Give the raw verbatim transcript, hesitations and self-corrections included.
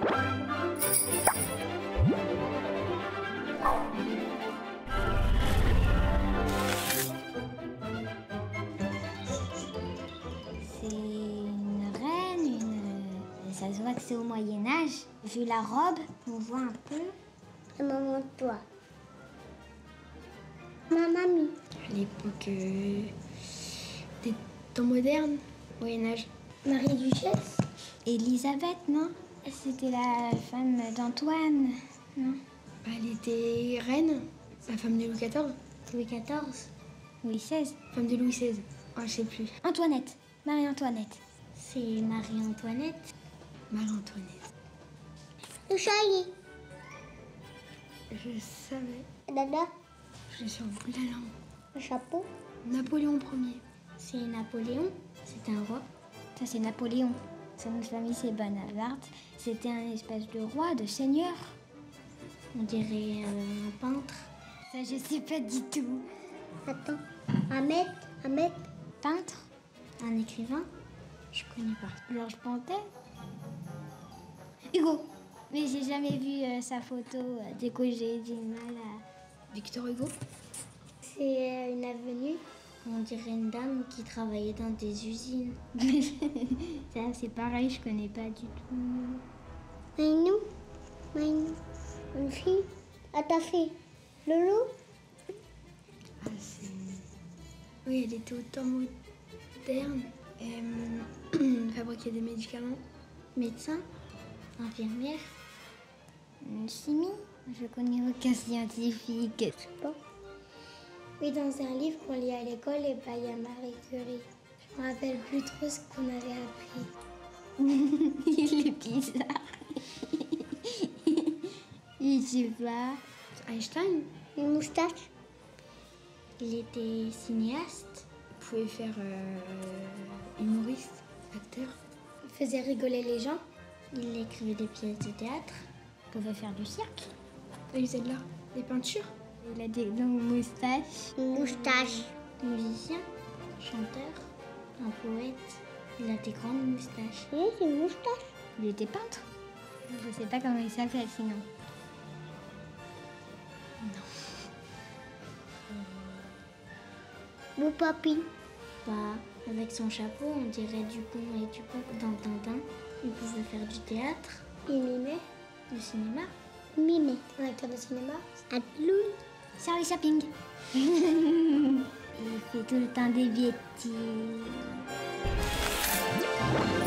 C'est une reine, une... ça se voit que c'est au Moyen-Âge. Vu la robe, on voit un peu. Et maman, toi. Ma mamie. À l'époque euh, des temps modernes, Moyen-Âge. Marie-Duchesse. Élisabeth, non? C'était la femme d'Antoine, non? Elle était reine, la femme de Louis quatorze. Louis quatorze. Louis seize. Femme de Louis seize. Oh, je sais plus. Antoinette. Marie-Antoinette. C'est Marie-Antoinette. Marie-Antoinette. Le chariot. Je savais. Dada. Je suis sur le bout de la langue. Le chapeau. Napoléon Ier. C'est Napoléon. C'est un roi. Ça, c'est Napoléon. Son nom de famille, c'est Bonaparte. C'était un espèce de roi, de seigneur. On dirait un peintre. Ça, je sais pas du tout. Attends. Ahmed. Ahmed. Peintre? Un écrivain. Je connais pas. Georges Pantin? Hugo. Mais j'ai jamais vu euh, sa photo. Euh, du coup, j'ai du mal à... Victor Hugo. C'est euh, une avenue. On dirait une dame qui travaillait dans des usines. Ça, c'est pareil, je connais pas du tout. Maïnou. Maïnou. Une fille. À ta fille. Lolo. Ah, c'est... Oui, elle était au temps moderne. Elle euh, fabriquait des médicaments. Médecin. Infirmière. Une chimie? Je connais aucun scientifique. Je sais pas. Oui, dans un livre qu'on lit à l'école, et ben, il y a Marie Curie. Je me rappelle plus trop ce qu'on avait appris. Il est bizarre. Je sais pas. Einstein. Une moustache. Il était cinéaste. Il pouvait faire euh, humoriste, acteur. Il faisait rigoler les gens. Il écrivait des pièces de théâtre. Il pouvait faire du cirque. Il faisait de l'art, des peintures. Il a des longues moustaches. Une moustache. Musicien, chanteur, un poète. Il a des grandes moustaches. Oui, c'est une moustache. Il était peintre. Je sais pas comment il s'appelle sinon. Mon papy. Bah, avec son chapeau, on dirait Dupont et Dupont dans Tintin. Il pouvait faire du théâtre. Il mimait. Du cinéma. Mimait. Un acteur de cinéma. Un clown. Charlie Chaplin. Il fait tout le temps des bêtises.